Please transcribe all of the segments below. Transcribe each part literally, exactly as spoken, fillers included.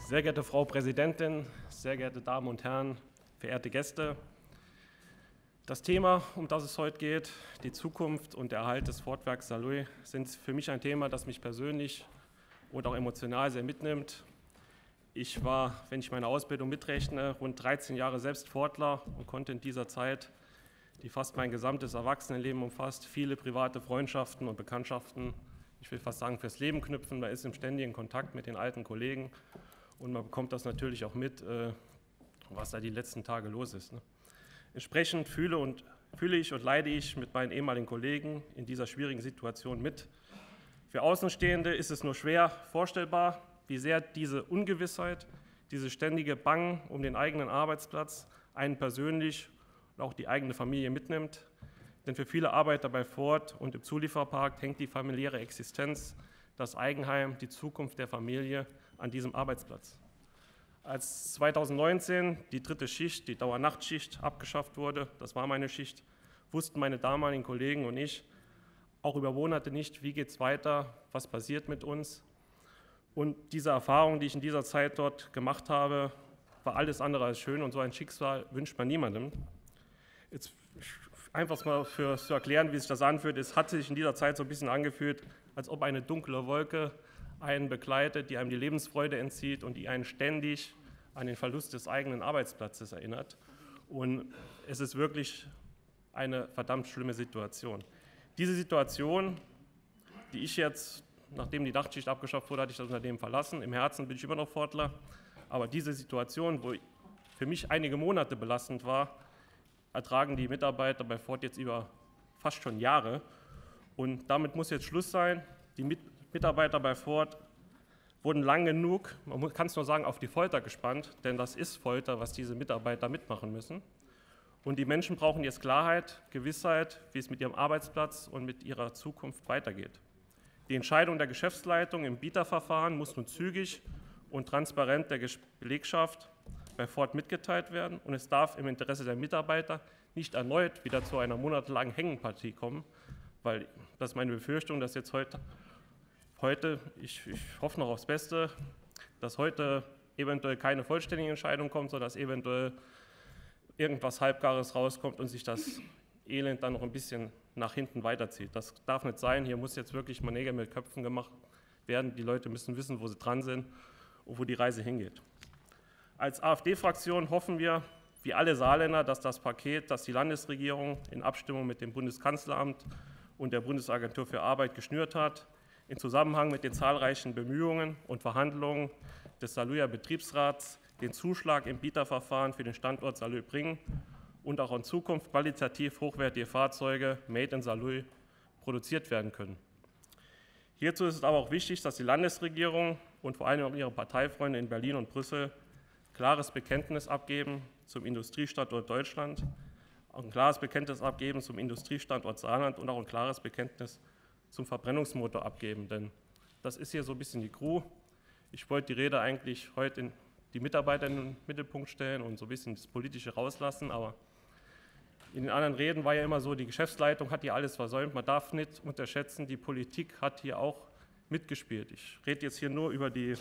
Sehr geehrte Frau Präsidentin, sehr geehrte Damen und Herren, verehrte Gäste! Das Thema, um das es heute geht, die Zukunft und der Erhalt des Fortwerks Saarlouis, sind für mich ein Thema, das mich persönlich und auch emotional sehr mitnimmt. Ich war, wenn ich meine Ausbildung mitrechne, rund dreizehn Jahre selbst Fortler und konnte in dieser Zeit, die fast mein gesamtes Erwachsenenleben umfasst, viele private Freundschaften und Bekanntschaften, ich will fast sagen, fürs Leben knüpfen. Man ist im ständigen Kontakt mit den alten Kollegen und man bekommt das natürlich auch mit, was da die letzten Tage los ist. Entsprechend fühle, und, fühle ich und leide ich mit meinen ehemaligen Kollegen in dieser schwierigen Situation mit. Für Außenstehende ist es nur schwer vorstellbar, wie sehr diese Ungewissheit, diese ständige Bangen um den eigenen Arbeitsplatz einen persönlich und auch die eigene Familie mitnimmt. Denn für viele Arbeiter bei Ford und im Zulieferpark hängt die familiäre Existenz, das Eigenheim, die Zukunft der Familie an diesem Arbeitsplatz. Als zweitausendneunzehn die dritte Schicht, die Dauernachtschicht, abgeschafft wurde, das war meine Schicht, wussten meine damaligen Kollegen und ich auch über Monate nicht, wie geht es weiter, was passiert mit uns. Und diese Erfahrung, die ich in dieser Zeit dort gemacht habe, war alles andere als schön, und so ein Schicksal wünscht man niemandem. Jetzt einfach mal für, zu erklären, wie sich das anfühlt, es hat sich in dieser Zeit so ein bisschen angefühlt, als ob eine dunkle Wolke einen begleitet, die einem die Lebensfreude entzieht und die einen ständig an den Verlust des eigenen Arbeitsplatzes erinnert. Und es ist wirklich eine verdammt schlimme Situation. Diese Situation, die ich jetzt, nachdem die Nachtschicht abgeschafft wurde, hatte ich das Unternehmen verlassen. Im Herzen bin ich immer noch Fortler. Aber diese Situation, wo für mich einige Monate belastend war, ertragen die Mitarbeiter bei Ford jetzt über fast schon Jahre. Und damit muss jetzt Schluss sein. Die Mitarbeiter bei Ford wurden lang genug, man kann es nur sagen, auf die Folter gespannt, denn das ist Folter, was diese Mitarbeiter mitmachen müssen. Und die Menschen brauchen jetzt Klarheit, Gewissheit, wie es mit ihrem Arbeitsplatz und mit ihrer Zukunft weitergeht. Die Entscheidung der Geschäftsleitung im Bieterverfahren muss nun zügig und transparent der Belegschaft bei Ford mitgeteilt werden, und es darf im Interesse der Mitarbeiter nicht erneut wieder zu einer monatelangen Hängenpartie kommen, weil das ist meine Befürchtung, dass jetzt heute Heute, ich, ich hoffe noch aufs Beste, dass heute eventuell keine vollständige Entscheidung kommt, sondern dass eventuell irgendwas Halbgares rauskommt und sich das Elend dann noch ein bisschen nach hinten weiterzieht. Das darf nicht sein. Hier muss jetzt wirklich mal Nägel mit Köpfen gemacht werden. Die Leute müssen wissen, wo sie dran sind und wo die Reise hingeht. Als AfD-Fraktion hoffen wir, wie alle Saarländer, dass das Paket, das die Landesregierung in Abstimmung mit dem Bundeskanzleramt und der Bundesagentur für Arbeit geschnürt hat, in Zusammenhang mit den zahlreichen Bemühungen und Verhandlungen des Saarlouier Betriebsrats den Zuschlag im Bieterverfahren für den Standort Saarlouis bringen und auch in Zukunft qualitativ hochwertige Fahrzeuge made in Saarlouis produziert werden können. Hierzu ist es aber auch wichtig, dass die Landesregierung und vor allem auch ihre Parteifreunde in Berlin und Brüssel klares Bekenntnis abgeben zum Industriestandort Deutschland, auch ein klares Bekenntnis abgeben zum Industriestandort Saarland und auch ein klares Bekenntnis zum Verbrennungsmotor abgeben, denn das ist hier so ein bisschen die Crew. Ich wollte die Rede eigentlich heute in die Mitarbeiter in den Mittelpunkt stellen und so ein bisschen das Politische rauslassen, aber in den anderen Reden war ja immer so, die Geschäftsleitung hat hier alles versäumt. Man darf nicht unterschätzen, die Politik hat hier auch mitgespielt. Ich rede jetzt hier nur über die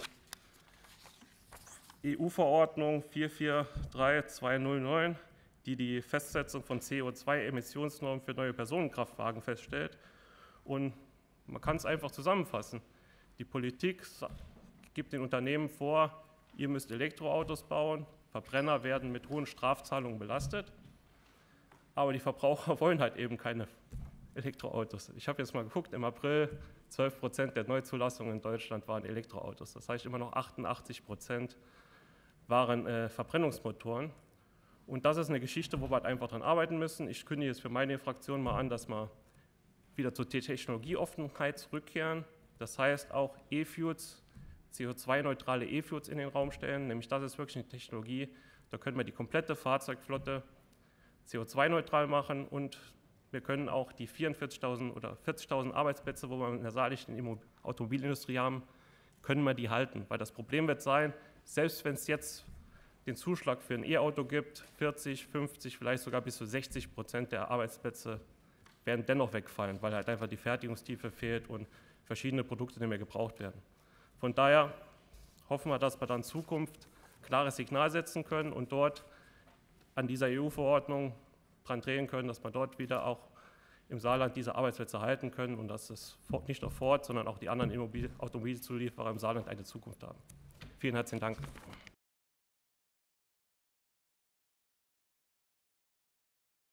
E U-Verordnung vier vier drei zwei null neun, die die Festsetzung von C O zwei Emissionsnormen für neue Personenkraftwagen feststellt. Und man kann es einfach zusammenfassen. Die Politik gibt den Unternehmen vor, ihr müsst Elektroautos bauen, Verbrenner werden mit hohen Strafzahlungen belastet, aber die Verbraucher wollen halt eben keine Elektroautos. Ich habe jetzt mal geguckt, im April zwölf Prozent der Neuzulassungen in Deutschland waren Elektroautos. Das heißt, immer noch achtundachtzig Prozent waren äh, Verbrennungsmotoren. Und das ist eine Geschichte, wo wir halt einfach dran arbeiten müssen. Ich kündige jetzt für meine Fraktion mal an, dass wir wieder zur Technologieoffenheit zurückkehren. Das heißt auch E-Fuels, C O zwei neutrale E-Fuels in den Raum stellen. Nämlich das ist wirklich eine Technologie, da können wir die komplette Fahrzeugflotte C O zwei neutral machen, und wir können auch die vierundvierzigtausend oder vierzigtausend Arbeitsplätze, wo wir in der saarländischen Automobilindustrie haben, können wir die halten. Weil das Problem wird sein, selbst wenn es jetzt den Zuschlag für ein E-Auto gibt, vierzig, fünfzig, vielleicht sogar bis zu sechzig Prozent der Arbeitsplätze werden dennoch wegfallen, weil halt einfach die Fertigungstiefe fehlt und verschiedene Produkte nicht mehr gebraucht werden. Von daher hoffen wir, dass wir dann in Zukunft ein klares Signal setzen können und dort an dieser E U-Verordnung dran drehen können, dass wir dort wieder auch im Saarland diese Arbeitsplätze halten können und dass es nicht nur Ford, sondern auch die anderen Automobilzulieferer im Saarland eine Zukunft haben. Vielen herzlichen Dank.